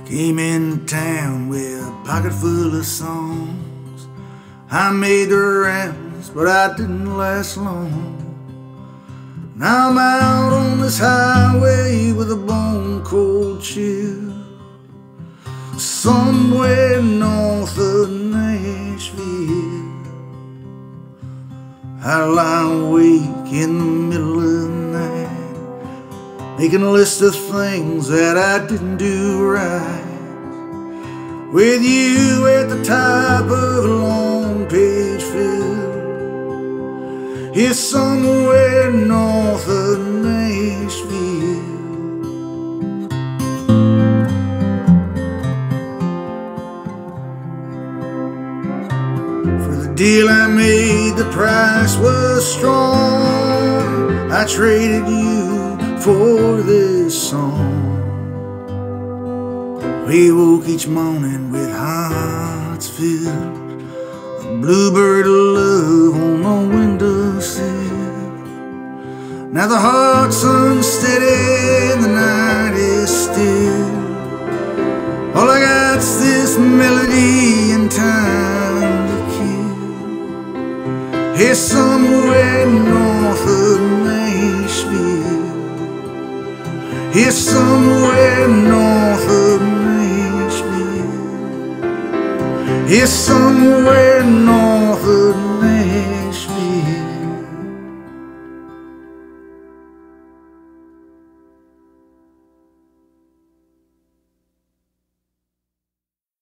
Came in town with a pocket full of songs. I made the rounds, but I didn't last long. Now I'm out on this highway with a bone cold chill, somewhere north of Nashville. I lie awake in the middle of the night, making a list of things that I didn't do right, with you at the top of a long page fill, here somewhere north of Nashville. For the deal I made, the price was strong. I traded you for this song. We woke each morning with hearts filled, a bluebird of love on the windowsill. Now the heart's unsteady and the night is still. All I got's this melody and time to kill, here somewhere north of Nashville, here somewhere north of Nashville, here somewhere north of Nashville.